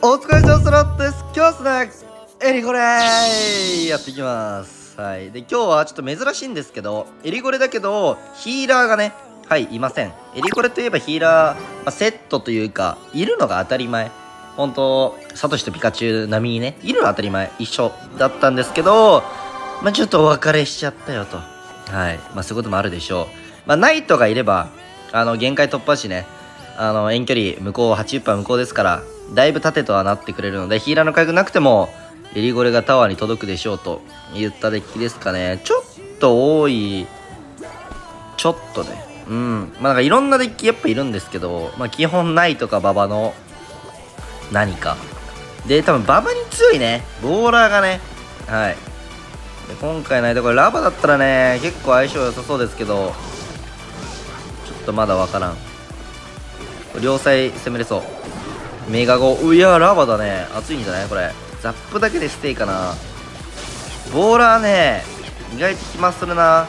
お疲れ様スロットです。今日はですね、エリゴレーやっていきます。はい。で、今日はちょっと珍しいんですけど、エリゴレだけど、ヒーラーがね、はい、いません。エリゴレといえばヒーラー、セットというか、いるのが当たり前。本当サトシとピカチュウ並みにね、いるのは当たり前。一緒だったんですけど、ちょっとお別れしちゃったよと。はい。そういうこともあるでしょう。ナイトがいれば、限界突破しね、遠距離向こう80%向こうですからだいぶ縦とはなってくれるので、ヒーラーの回復なくてもエリゴレがタワーに届くでしょうと言ったデッキですかね。ちょっと多い、ちょっとね、なんかいろんなデッキやっぱいるんですけど、基本ナイトか馬場の何かで、多分馬場に強いねボーラーがね。はい。で今回ナイトこれラバだったらね結構相性良さそうですけど、ちょっとまだわからん。両サイ攻めれそう。メガゴ、いやラバだね。熱いんじゃないこれ。ザップだけでステイかな。ボーラーね意外と暇するな。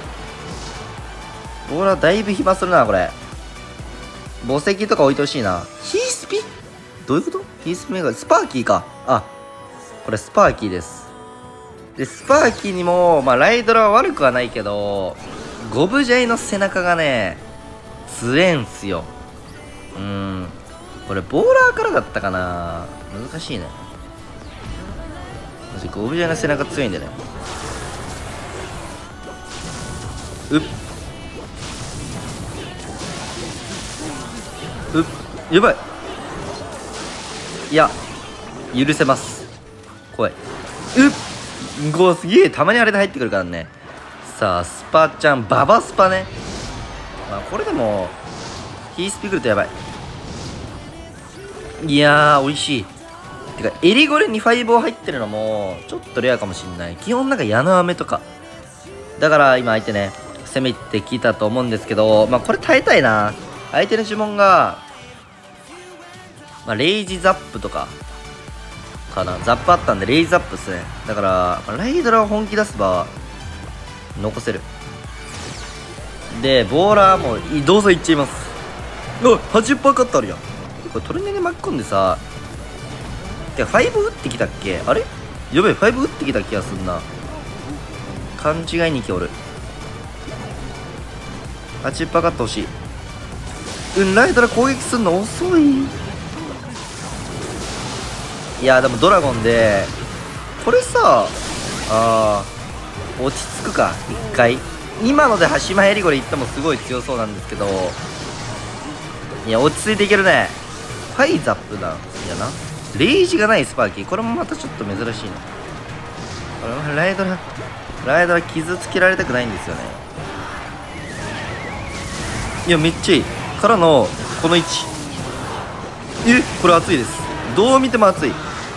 ボーラーだいぶ暇するなこれ。墓石とか置いてほしいな。ヒースピどういうこと？ヒースピメガスパーキーか。あ、これスパーキーです。でスパーキーにもライドラは悪くはないけど、ゴブジャイの背中がね強えんすよ。これボーラーからだったかな。難しいね。ゴブジャイの背中強いんだよね。やばい。いや許せます。怖い。すげえたまにあれで入ってくるからね。さあスパちゃんババスパね。これでもヒースピくるとやばい。いやー美味しい。てかエリゴレにファイボー入ってるのもちょっとレアかもしんない。基本なんか矢の飴とかだから今相手ね攻めてきたと思うんですけど、これ耐えたいな。相手の呪文がレイジザップとかかな。ザップあったんでレイジザップっすね。だからライドラを本気出せば残せる。でボーラーもどうぞいっちゃいます。80%カットあるやん。これトルネで巻き込んでさ、ファイブ打ってきたっけ。あれやべえ、ファイブ打ってきた気がすんな。勘違いに来おる。80%カット欲しい。ライドラ攻撃すんの遅い。いやでもドラゴンでこれさ落ち着くか一回。今ので端前エリゴレいってもすごい強そうなんですけど、いや落ち着いていけるね。ファイザップだ。いやなレイジがないスパーキー、これもまたちょっと珍しいな。ライドラ傷つけられたくないんですよね。いやめっちゃいいからのこの位置。これ熱いです。どう見ても熱い。こ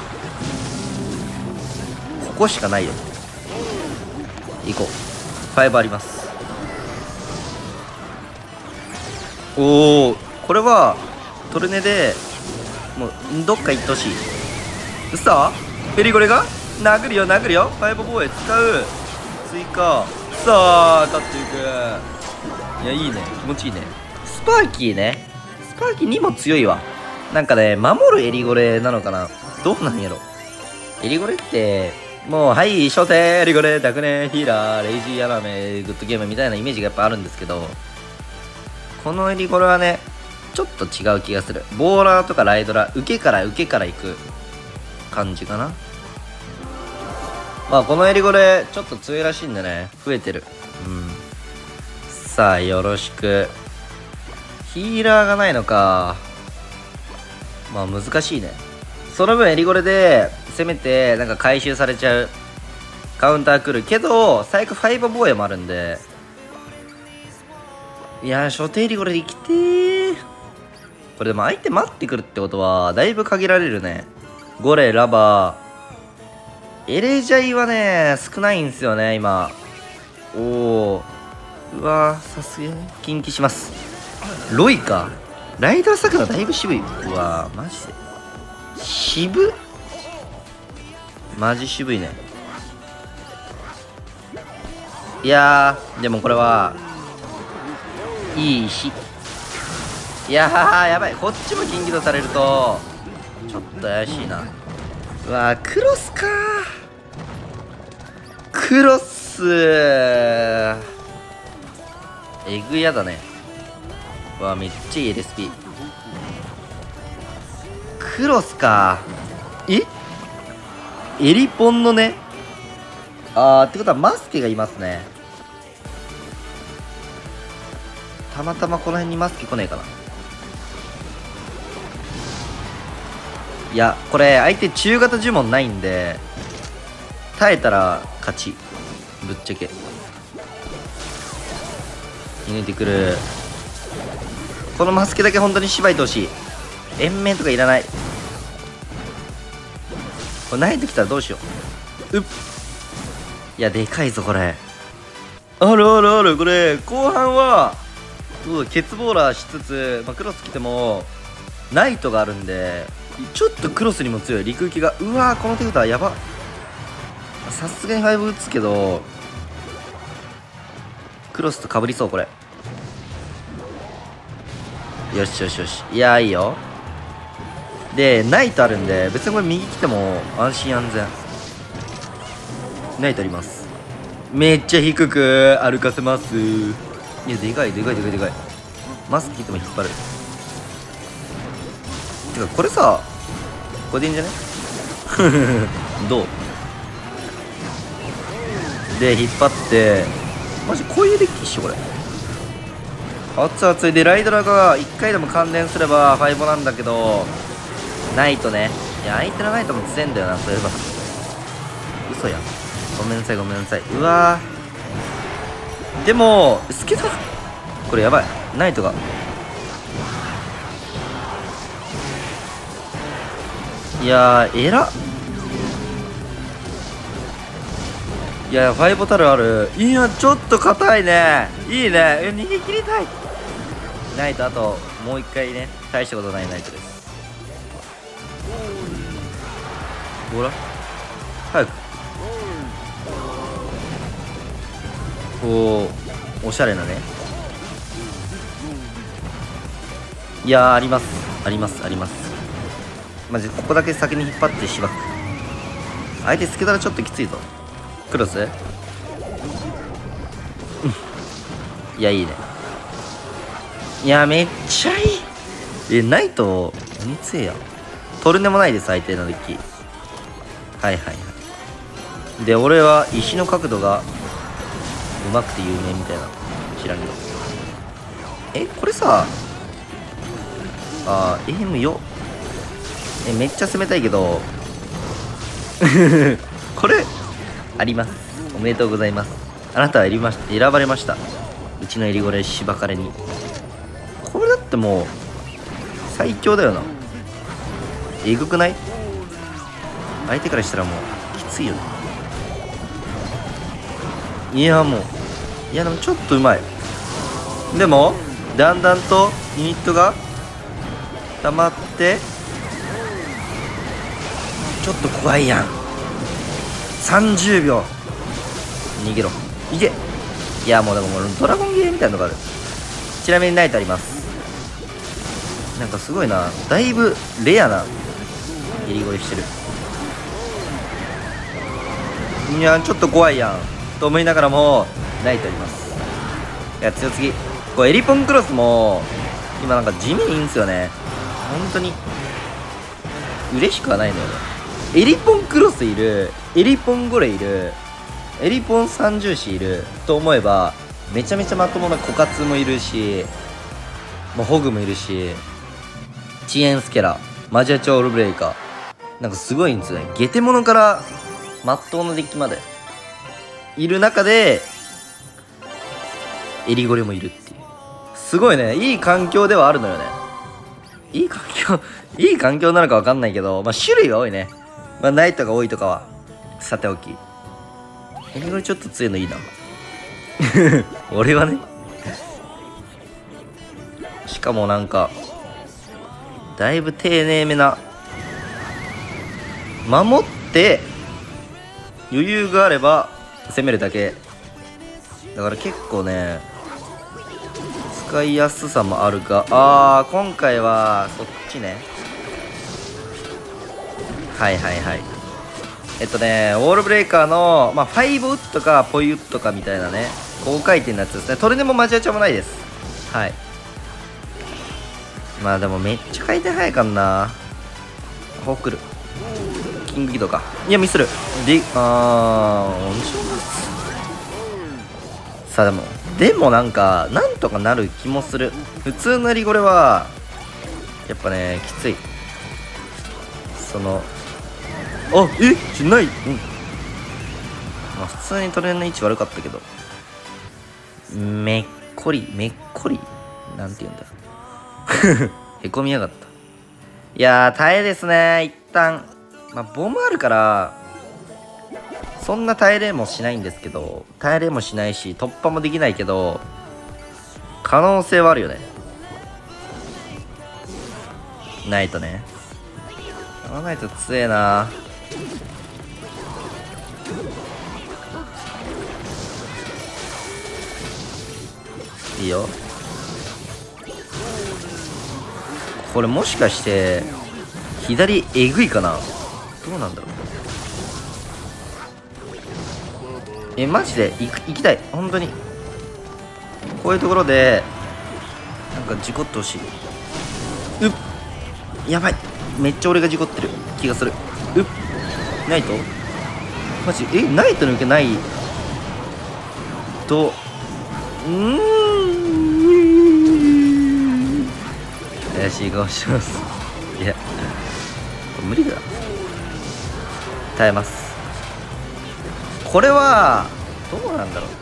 こしかないよ。行こう。5あります。おお、これはトルネでもうどっか行ってほしい。嘘？エリゴレが殴るよ殴るよ。5防衛使う。追加さあ立っていく。いやいいね、気持ちいいね。スパーキーね。スパーキーにも強いわ。なんかね守るエリゴレなのかな。どうなんやろ。エリゴレってもうはい初手エリゴレダクネヒーラーレイジーヤラメグッドゲームみたいなイメージがやっぱあるんですけど、このエリゴレはねちょっと違う気がする。ボーラーとかライドラ受けから行く感じかな。このエリゴレちょっと強いらしいんでね増えてる。さあよろしく。ヒーラーがないのか。難しいね。その分エリゴレで攻めてなんか回収されちゃう。カウンター来るけど最悪5防衛もあるんで、いや初手エリゴレで生きてー。これでも相手待ってくるってことはだいぶ限られるね。ゴレラバーエレジャイはね少ないんですよね今。うわーさすがに近畿します。ロイかライダーサクラだいぶ渋い。うわーマジで渋っ。マジ渋いね。いやーでもこれはいい石。いやーやばい。こっちも金ギドされるとちょっと怪しいな。うわー、クロスかー。クロスえぐやだね。うわ、めっちゃいい LSP。クロスかー。エリポンのね。ってことはマスケがいますね。たまたまこの辺にマスケ来ねえかな。いや、これ相手中型呪文ないんで、耐えたら勝ち。ぶっちゃけ射抜いてくる。このマスケだけ本当に縛いてほしい。延命とかいらない。これ慣れてきたらどうしよう。いや、でかいぞこれ。あるあるある。これ後半はケツボーラーしつつ、クロス来てもナイトがあるんで、ちょっとクロスにも強い。陸行きが、うわー、この手札やば。さすがに5打つけどクロスとかぶりそう。これよしよしよし。いやー、いいよ。でナイトあるんで、別にこれ右来ても安心安全。ナイトあります。めっちゃ低く歩かせます。いや、でかいでかいでかいでかい。マスク切っても引っ張る。てかこれさ、これでいいんじゃねどうで引っ張って、マジこういうデッキっしょこれ。熱々でライドラが1回でも関連すれば5なんだけど、ナイトね。いや、相手のナイトも強いんだよな。そういえば嘘やん。ごめんなさいごめんなさい。うわー、でもスケだ。これやばい。ナイトが、いやー、偉っ。いや、ファイボタルある。いや、ちょっと硬いね。いいね。逃げ切りたい。ナイト、あともう一回ね。大したことないナイトです。ほら早く。おしゃれなね。いやー、ありますありますあります。マジここだけ先に引っ張ってしばく。相手つけたらちょっときついぞ。クロスいや、いいね。いや、めっちゃいい。ナイト何強えや。トルネもないです相手のデッキ。はいはいはい。で俺は石の角度がうまくて有名みたいな。知らんけど、これさ、エイムよ。めっちゃ攻めたいけどこれあります。おめでとうございます。あなたは選ばれました。うちのエリゴレしばかれに。これだってもう最強だよな。えぐくない？相手からしたらもうきついよね。いやもう、いやでもちょっとうまい。でもだんだんとユニットが溜まってちょっと怖いやん。30秒逃げろ。いけ。いやもうでもドラゴンゲーみたいなのがある。ちなみにナイトあります。なんかすごいな。だいぶレアなエリゴリしてる。いやちょっと怖いやんと思いながらもナイトあります。いや強すぎ。これエリポンクロスも今なんか地味にいいんすよね。本当に嬉しくはないのよね。エリポンクロスいる、エリポンゴレいる、エリポン三重視いると思えば、めちゃめちゃまともなコカツもいるし、もうホグもいるし、遅延スケラ、マジアチョールブレイカー、なんかすごいんですよね。ゲテモノからまっとうなデッキまでいる中でエリゴレもいるっていう、すごいね。いい環境ではあるのよね。いい環境なのか分かんないけど、種類が多いね。ナイトが多いとかはさておき、エリゴレちょっと強いのいいな俺はね。しかもなんかだいぶ丁寧めな、守って余裕があれば攻めるだけだから結構ね使いやすさもあるが、今回はそっちね。 はいはいはい。ウォールブレイカーの、まあ、5ウッドかポイウッドかみたいなね、高回転のやつですね。トルネもマジアチャもないです。はい。まあでもめっちゃ回転早いかんな。ホックル。キングギドか。いや、ミスる。で、面白いです。さあでもなんか、なんとかなる気もする。普通のリゴレは、やっぱね、きつい。ない。まあ普通にトレーンの位置悪かったけど。めっこり。なんて言うんだ。へこみやがった。いやー、耐えですね、一旦。まあ、ボムあるから、そんな耐えれもしないんですけど、耐えれもしないし、突破もできないけど、可能性はあるよね。ないとね。ないと強えな。いいよ。これもしかして左えぐいかな。どうなんだろう。マジで行きたい。本当にこういうところでなんか事故ってほしい。やばい。めっちゃ俺が事故ってる気がする。ナイトマジナイトの受けないと怪しい顔します。いや無理だ。耐えます。これはどうなんだろう。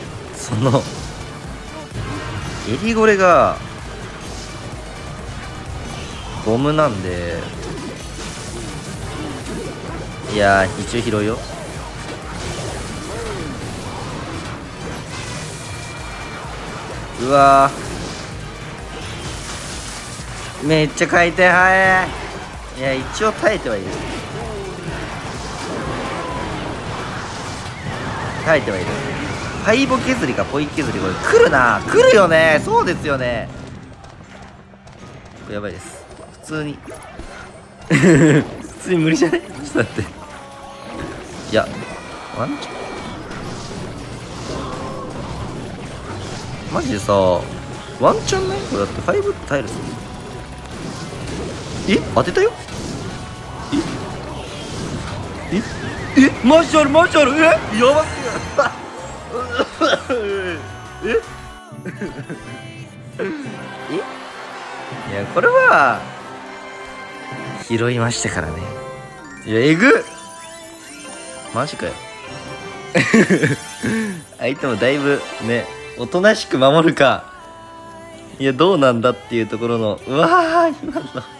エリゴレがボムなんで、いやー一応拾うよ。うわーめっちゃ回転早い。いや一応耐えてはいる。ファイボ削りかポイ削り。これ来るよね。そうですよね。やばいです。普通に普通に無理じゃない？ちょっと待って。いやワンチャンマジでさワンチャンない？これだって5って耐えるぞ。当てたよ。マジあるやばすぎる。いやこれは拾いましたからね。いやえぐっマジかよ。相手もだいぶねおとなしく守るか、いやどうなんだっていうところの今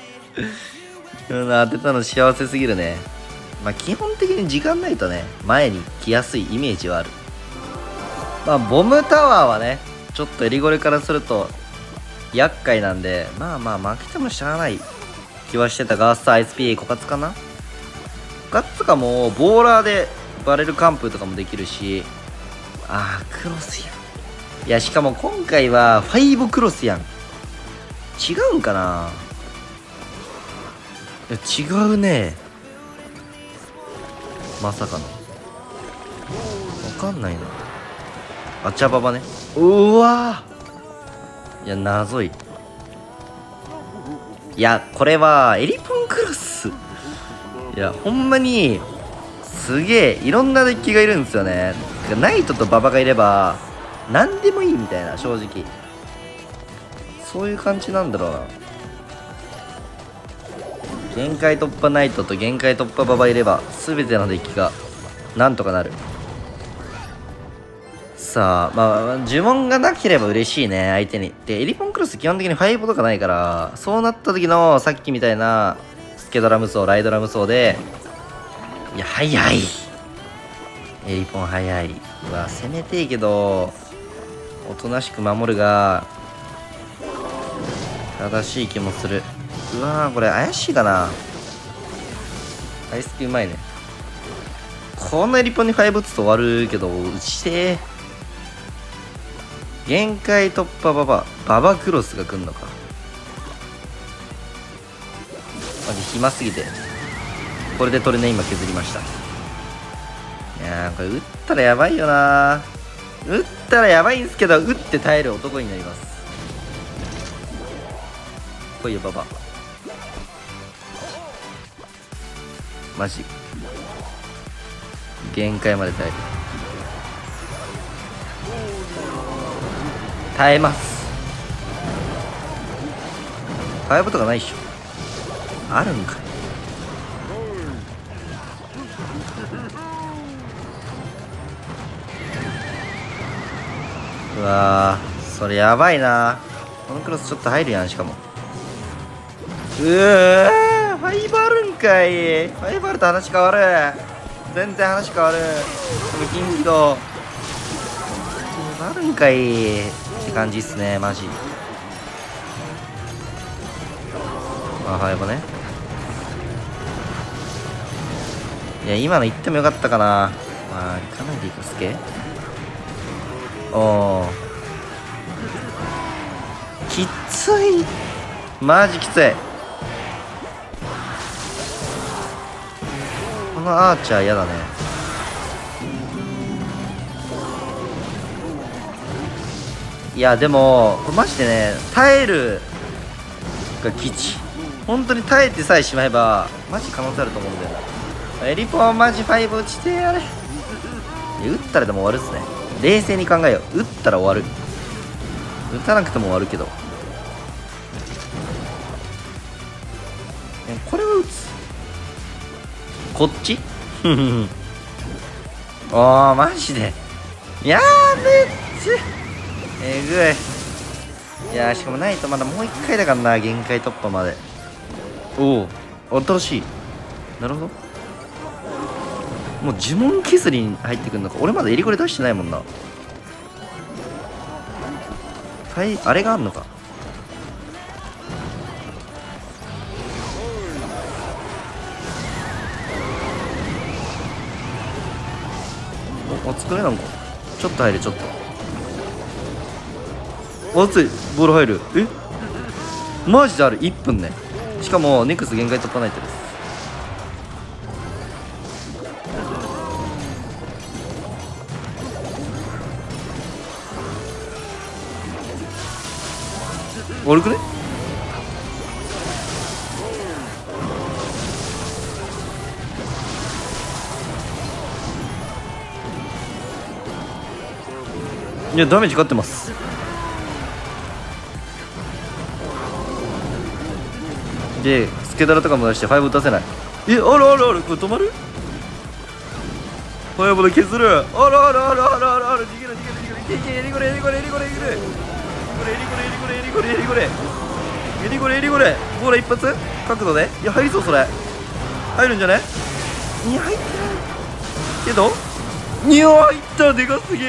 の当てたの幸せすぎるね。まあ基本的に時間ないとね前に来やすいイメージはある。まあボムタワーはねちょっとエリゴレからすると厄介なんで、まあ負けてもしゃあない気はしてたが、さあ SP 枯渇かな。枯渇とかもボーラーでバレル完封とかもできるし、クロスやん。いやしかも今回は5クロスやん。違うんかな。いや違うね。まさかのわかんないな。あちゃばばね。うわいや謎い。いやこれはエリポンクロス。いやほんまにすげえいろんなデッキがいるんですよね。ナイトとババがいれば何でもいいみたいな、正直そういう感じなんだろうな。限界突破ナイトと限界突破ババいれば全てのデッキがなんとかなる。さあ呪文がなければ嬉しいね相手に。でエリポンクロス基本的に5とかないから、そうなった時のさっきみたいなスケドラ無双ライドラ無双で、いや早い。エリポン早い。攻めていいけどおとなしく守るが正しい気もする。これ怪しいかな。アイスピうまいね。こんなエリポンに5打つと終わるけど打ちてー。限界突破ババクロスが来んのか。マジ暇すぎてこれでトルネ今削りました。いやーこれ打ったらやばいよな。打ったらやばいんすけど、打って耐える男になります。来いよババ。マジ限界まで耐える。耐えます。5とかないっしょ。あるんか。うわーそれやばいな。このクロスちょっと入るやん。しかもうわーファイバーあるんかい。ファイバーあると話変わる。全然話変わる。この金気道あるんかいって感じっすねマジ。あ、ファイバーね。いや今の言ってもよかったかな。まあ行かないでいくすけ。おーきつい。マジきつい。このアーチャーやだね。いやでもマジでね耐えるが基地。本当に耐えてさえしまえばマジ可能性あると思うんだよな。エリポはマジ5落ちてやれ。打ったらでも終わるっすね。冷静に考えよう。打ったら終わる。打たなくても終わるけどこれは打つ。こっちおーマジでやーめっちゃえぐい。いやーしかもないとまだもう1回だからな限界突破まで。おお新しい。なるほど。もう呪文削りに入ってくるのか。俺まだエリコレ出してないもんな。あれがあんのか。お疲れなんかちょっと入る。ちょっと熱い。ボール入る。マジである。1分ね。しかもネクス限界突破ナイトです。悪くね。いやダメージ勝ってます。でスケダラとかも出して5打たせない。あるあるある。これ止まる。5で削る。あるあるあるあるあるある。逃げる逃げる逃げる。いけエリゴレエリゴレエリゴレエリゴレエリゴレエリゴレエリゴレエリゴレエリゴレエリゴレエリゴレ。ボーラ一発角度で。いや入りそう。それ入るんじゃね。いや入ってないけどいや入った。でかすぎ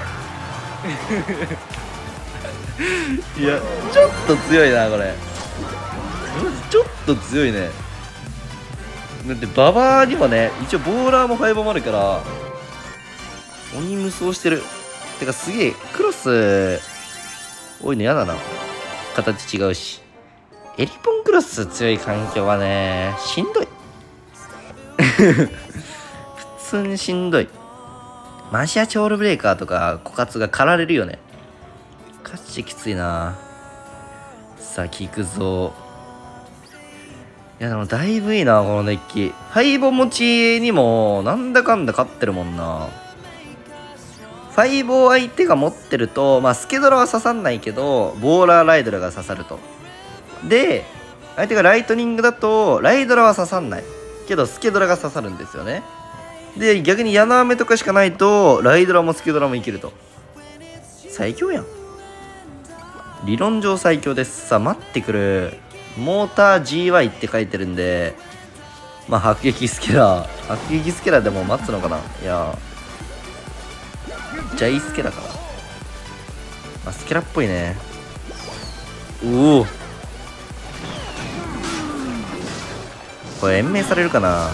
いやちょっと強いなこれ。ちょっと強いね。だってババアにはね一応ボーラーも5もあるから鬼無双してる。てかすげえクロス多いのやだな。形違うし。エリポンクロス強い環境はねしんどい普通にしんどい。マシアチョールブレーカーとか枯渇が狩られるよね。ガチきついな。さあ聞くぞ。いやでもだいぶいいなこのデッキ。ファイボ持ちにもなんだかんだ勝ってるもんな。ファイボを相手が持ってるとまあスケドラは刺さんないけどボーラーライドラが刺さると。で相手がライトニングだとライドラは刺さんないけどスケドラが刺さるんですよね。で逆に矢の雨とかしかないとライドラもスケドラもいけると。最強やん。理論上最強です。さあ待ってくる。モーター GY って書いてるんでまあ迫撃スケラーでも待つのかな。いやジャイスケラかな。あスケラっぽいね。おおこれ延命されるかな。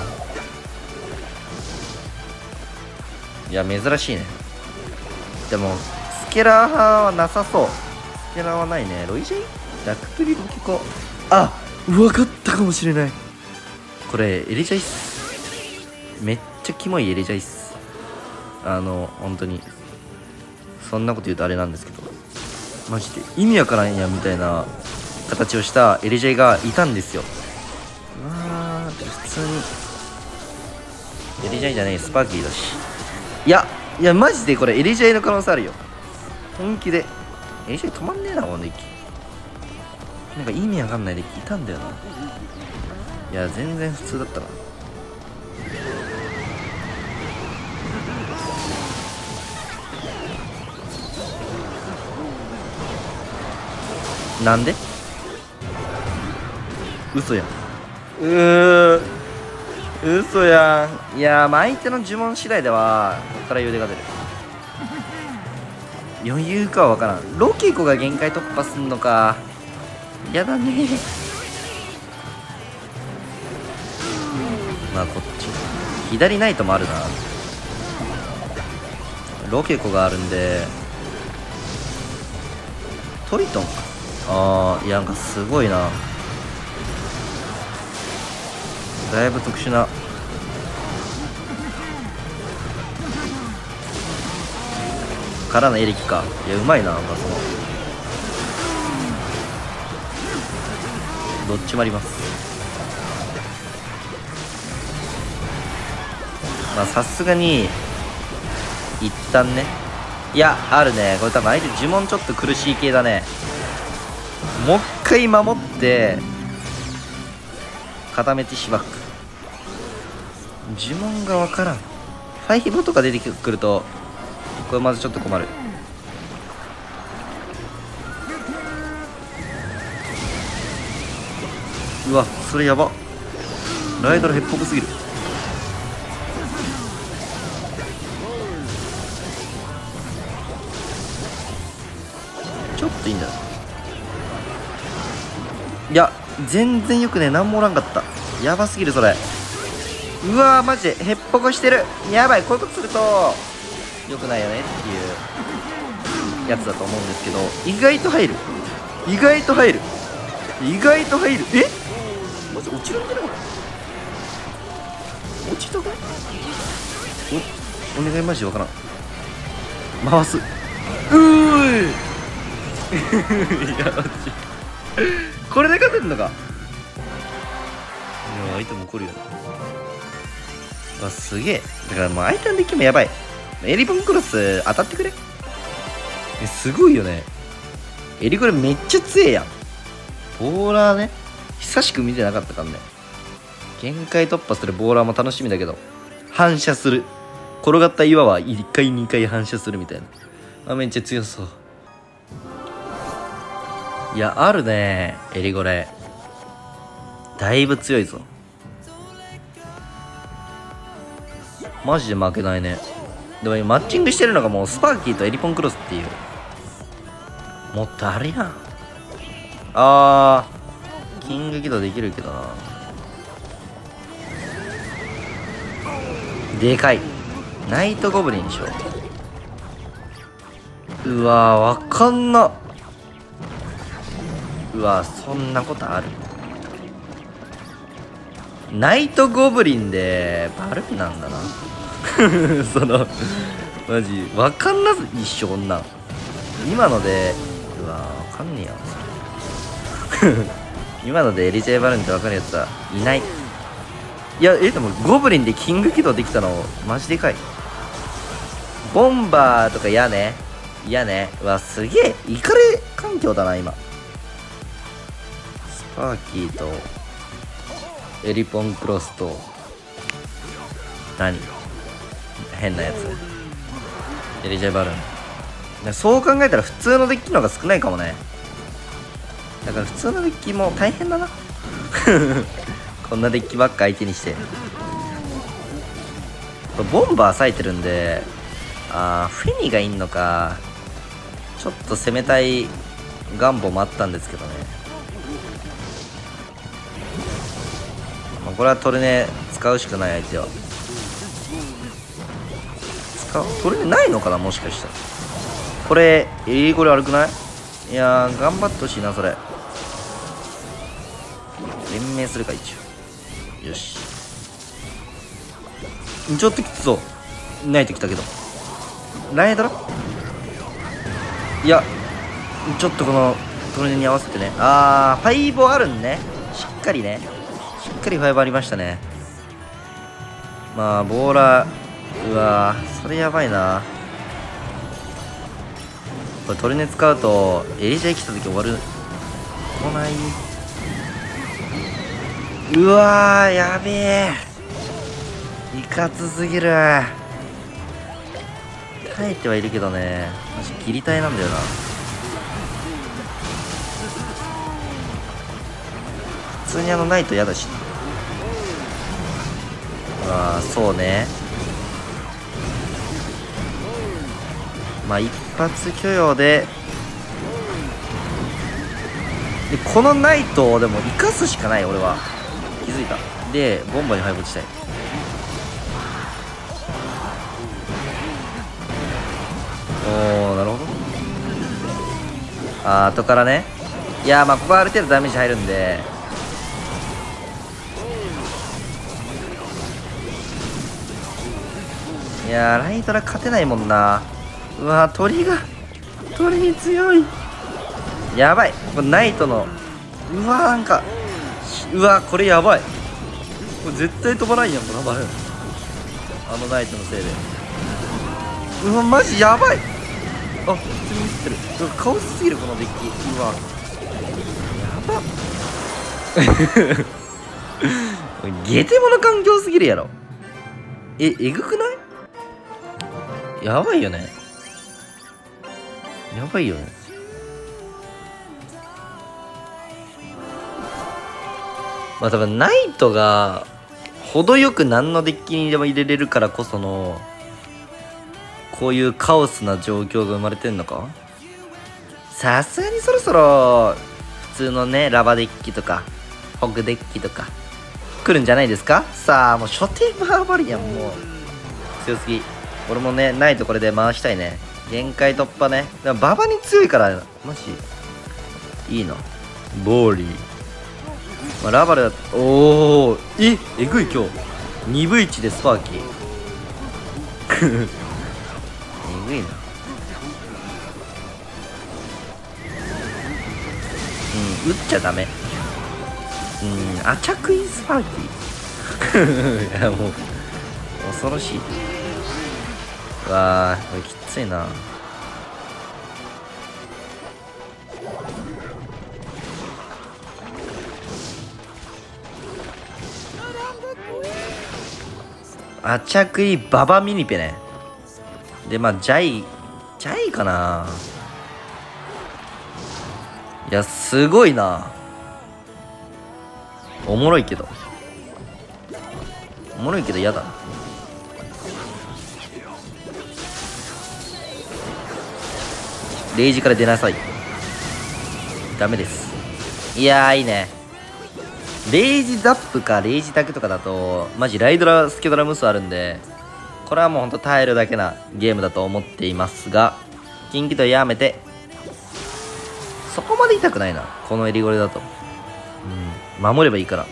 いや珍しいね。でもスケラーはなさそう。スケラーはないね。ロイジェイラクプリロケコ。あ分かったかもしれない。これエリジャイスめっちゃキモいエレジャイっす。本当にそんなこと言うとあれなんですけど、マジで意味わからんやみたいな形をしたエレジャイがいたんですよ。うわー、普通にエレジャイじゃねえ、スパーキーだし。いやマジでこれエレジャイの可能性あるよ、本気で。エレジャイ止まんねえな、このデッキ。なんか意味わかんないデッキいたんだよな。いや全然普通だったな。なんで嘘やん。嘘やん。いや相手の呪文次第ではこっから余裕が出る。余裕かは分からん。ロケコが限界突破すんのか。やだね。まあこっち左ナイトもあるな。ロケコがあるんでトリトン。いやなんかすごいな、だいぶ特殊な。からのエレキか。いやうまいな、なんかそのどっちもあります。まあさすがに一旦ね。いやあるね、これ多分相手呪文ちょっと苦しい系だね。もう一回守って固めてしばく。呪文がわからん。ファイブとか出てくるとこれまずちょっと困る。うわそれやば。ライドルへっぽくすぎる。ちょっといいんだ。いや全然よくね、なんもおらんかった。やばすぎるそれ。うわーマジでへっぽこしてる。やばい、こういうことするとよくないよねっていうやつだと思うんですけど、意外と入る。意外と入る。意外と入る。えマジ落ちるんじゃない？落ちたか？お願いマジでわからん。回す。いやマジこれで勝てんのか。いや相手も怒るよね。わすげえ。だからもう相手のデッキもやばい。エリボンクロス当たってくれ。すごいよね。エリこれめっちゃ強えやん。ボーラーね、久しく見てなかったからね。限界突破するボーラーも楽しみだけど、反射する。転がった岩は1回2回反射するみたいな。めっちゃ強そう。いやあるねエリゴレ。だいぶ強いぞ。マジで負けないね。でもマッチングしてるのがもうスパーキーとエリポンクロスっていう。もっとあれやん。キング起動できるけどな。でかい。ナイトゴブリンでしょ。うわわかんな。うわそんなことある。ナイトゴブリンでバルーンなんだなそのマジわかんなず一緒こんなん。今のでうわわかんねえやそれ今のでエリジェイバルーンってわかるやつはいない。いやでもゴブリンでキング起動できたのマジでかい。ボンバーとか嫌ね。嫌ね。うわすげえイカレ環境だな今。スパーキーとエリポンクロスと何変なやつエリジェイバルーン。そう考えたら普通のデッキの方が少ないかもね。だから普通のデッキも大変だなこんなデッキばっか相手にして。ボンバー割いてるんでフェニがいんのか。ちょっと攻めたい願望もあったんですけどね。これはトルネ使うしかない相手は。トルネないのかなもしかしたら。これこれ悪くない？いやー頑張ってほしいなそれ。連盟するか一応。よしちょっときつそうないときたけどライドラいやちょっとこのトルネに合わせてね。あーファイボあるんね。しっかりねしっかりファイボありましたね。まあボーラーうわーそれやばいな。これトルネ使うとエリジャイ来た時終わる。来ない。うわーやべえいかつすぎる。耐えてはいるけどねマジ切りたいなんだよな。普通にないと嫌だし。ああそうね。まあ一発許容でこのナイトをでも生かすしかない。俺は気づいた。でボンバに敗北したい。おおなるほど。あー後からね。いやーまあここはある程度ダメージ入るんでいやーライトラ勝てないもんな。うわー鳥に強い。やばいこれナイトのうわーなんかうわーこれやばい。これ絶対飛ばないやんこのバルーン。ナイトのせいでうわマジやばい。あ普通にミスってる。うわカオスすぎるこのデッキ。うわやばゲテモノ環境すぎるやろ。えぐくない。やばいよねやばいよね。まあ多分ナイトが程よく何のデッキにでも入れれるからこそのこういうカオスな状況が生まれてんのか。さすがにそろそろ普通のねラバデッキとかホグデッキとか来るんじゃないですか。さあもう初手バーバリアンもう強すぎ。俺もねナイトこれで回したいね。限界突破ね。でもババに強いからマジいいな。ボーリー、まあ、ラバルだ。おおえぐい今日 2V1 でスパーキーえぐいな。打っちゃダメ。アチャクインスパーキーいやもう恐ろしい。うわーこれきついな。アチャクイババミニペね。でまあジャイかな。いやすごいな。おもろいけど嫌だな。レイジから出なさい。ダメです。いやーいいね。レイジザップかレイジタクとかだとマジライドラスケドラ無双あるんでこれはもうほんと耐えるだけなゲームだと思っていますが近畿とやめてそこまで痛くないなこのエリゴレだと。守ればいいから。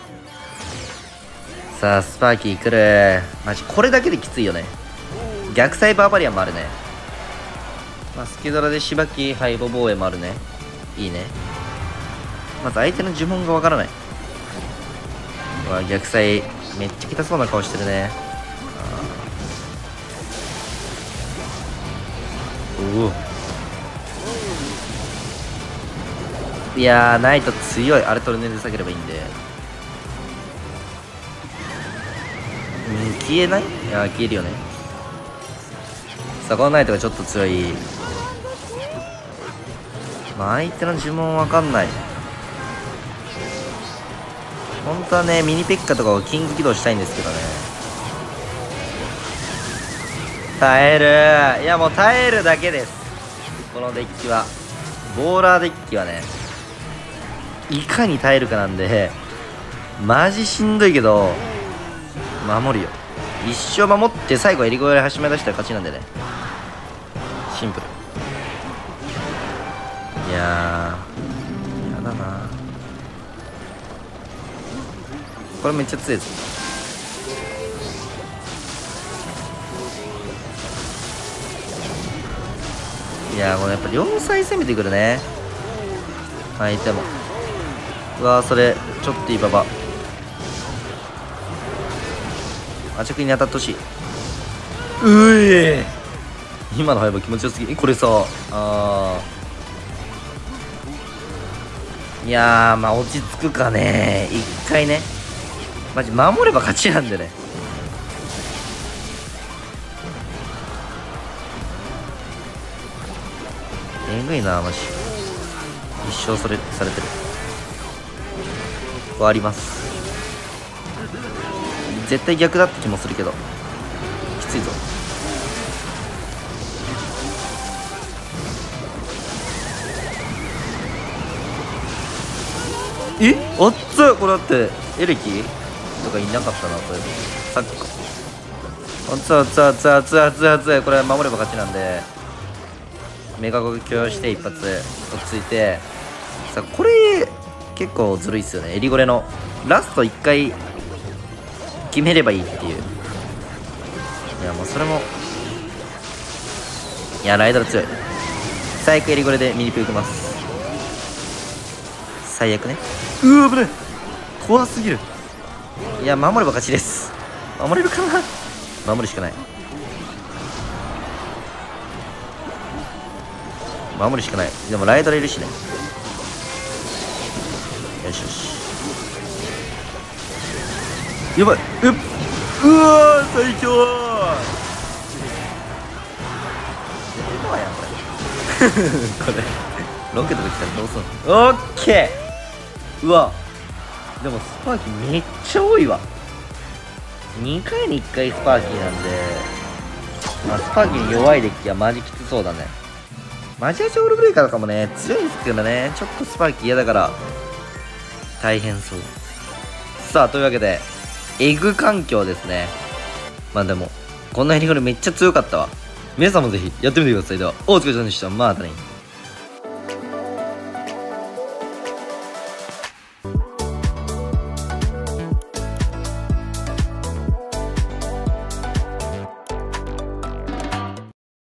さあスパーキー来る。マジこれだけできついよね。逆サイバーバリアンもあるね。まあ、スケドラでしばき背後防衛もあるね。いいね。まず相手の呪文がわからない。うわ逆サイめっちゃ痛そうな顔してるね。おおいやーナイト強い。あれトルネで下げればいいんで消えない。いやー消えるよね。さあこのナイトがちょっと強い。まあ相手の呪文わかんない。本当はねミニペッカとかをキング起動したいんですけどね。耐える。いやもう耐えるだけですこのデッキは。ボーラーデッキはねいかに耐えるかなんでマジしんどいけど守るよ。一生守って最後エリゴレ始め出したら勝ちなんでね。シンプル。いやーやだなこれめっちゃ強いです。 いやー、これやっぱ両サイ攻めてくるね、相手も。うわー、それちょっといいババアチャクに当たってほしい。今のハイバー気持ちよすぎ。これさいやー、まあ落ち着くかね。一回ね、マジ守れば勝ちなんでね。えぐいなマジ。一生それされてる。終わります。絶対逆だって気もするけどきついぞ。あっつ。これだってエレキとかいなかったな、それさっきか。あっつあっつあっつあっつあっつあっつ。これ守れば勝ちなんで、メガゴキをして一発落ち着いてさ。これ結構ずるいっすよね。エリゴレのラスト1回決めればいいっていう。いやもうそれも、いやライダル強い。最悪エリゴレでミニプ受けます。最悪ね。危ねえ、怖すぎる。いや守れば勝ちです。守れるかな。守るしかない。守るしかない。でもライダルいるしね。よしよし。やばい。うわー最強。やんこれこれロケとか来たらどうすんの。オッケー。うわでもスパーキーめっちゃ多いわ。2回に1回スパーキーなんで、まあ、スパーキーに弱いデッキはマジきつそうだね。マジアチオールブレイカーとかもね強いんですけどね、ちょっとスパーキー嫌だから大変そう。さあというわけでエグ環境ですね。まあでもこんなヘリゴレめっちゃ強かったわ。皆さんもぜひやってみてください。ではお疲れ様でした。またね。